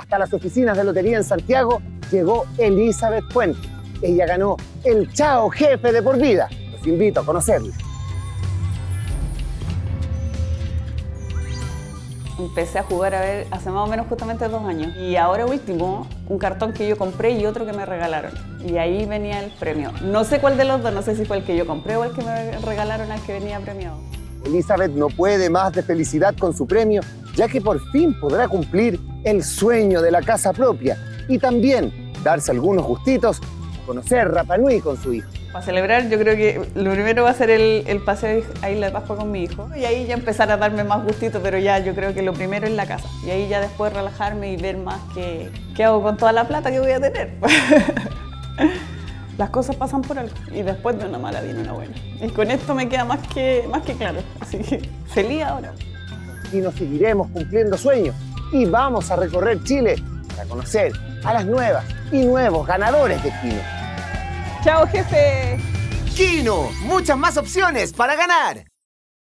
Hasta las oficinas de lotería en Santiago llegó Elizabeth Puente. Ella ganó el Chao Jefe de por vida. Los invito a conocerla. Empecé a jugar hace más o menos justamente 2 años. Y ahora último, un cartón que yo compré y otro que me regalaron. Y ahí venía el premio. No sé cuál de los dos, no sé si fue el que yo compré o el que me regalaron al que venía premiado. Elizabeth no puede más de felicidad con su premio, ya que por fin podrá cumplir el sueño de la casa propia y también darse algunos gustitos, conocer Rapa Nui con su hijo. Para celebrar, yo creo que lo primero va a ser el paseo a Isla de Pascua con mi hijo. Y ahí ya empezar a darme más gustitos, pero ya yo creo que lo primero es la casa. Y ahí ya después relajarme y ver más qué hago con toda la plata que voy a tener. Las cosas pasan por algo y después de una mala viene una buena. Y con esto me queda más que claro. Así que feliz ahora. Y nos seguiremos cumpliendo sueños y vamos a recorrer Chile para conocer a las nuevas y nuevos ganadores de Kino. ¡Chao, jefe! Kino, muchas más opciones para ganar.